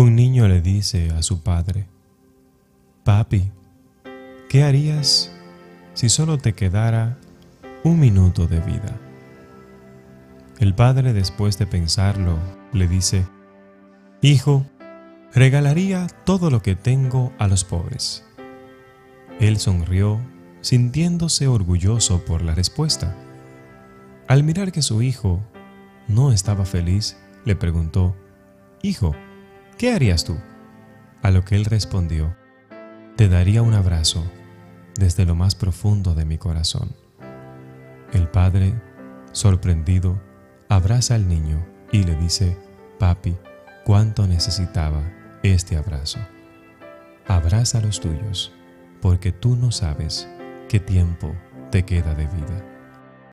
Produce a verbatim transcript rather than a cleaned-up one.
Un niño le dice a su padre: «Papi, ¿qué harías si solo te quedara un minuto de vida?». El padre, después de pensarlo, le dice: «Hijo, regalaría todo lo que tengo a los pobres». Él sonrió, sintiéndose orgulloso por la respuesta. Al mirar que su hijo no estaba feliz, le preguntó: «Hijo, ¿qué harías tú?». A lo que él respondió: «Te daría un abrazo desde lo más profundo de mi corazón». El padre, sorprendido, abraza al niño y le dice: «Papi, cuánto necesitaba este abrazo. Abraza a los tuyos, porque tú no sabes qué tiempo te queda de vida».